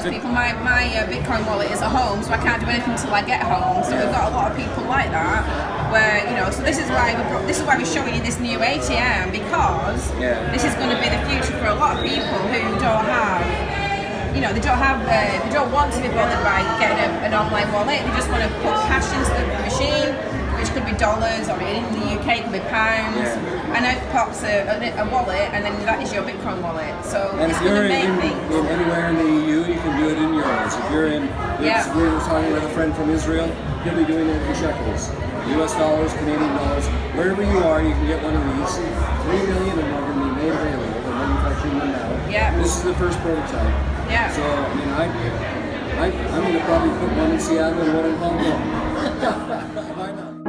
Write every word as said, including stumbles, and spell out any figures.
most people, my, my uh, Bitcoin wallet is at home, so I can't do anything until I get home. So we've got a lot of people like that, where, you know, so this is why we brought, this is why we're showing you this new A T M, because yeah. this is going to be the future for a lot of people who don't have, you know, they don't have, uh, they don't want to be bothered by getting a, an online wallet. They just want to put cash into the machine, which could be dollars, or in the U K it could be pounds, yeah. and out pops a, a, a wallet, and then that is your Bitcoin wallet. So and it's if you're going to make in, things. in anywhere in the E U, you can do it in euros. If you're in, yeah. we were talking with a friend from Israel, he'll be doing it in shekels, U S dollars, Canadian dollars, wherever you are, you can get one of these. Three million of them are going to be made available. They're manufacturing them now. Yeah. This is the first prototype. Yeah. So I mean, I, I I'm going to probably put one in Seattle and one in Hong Kong. Why not?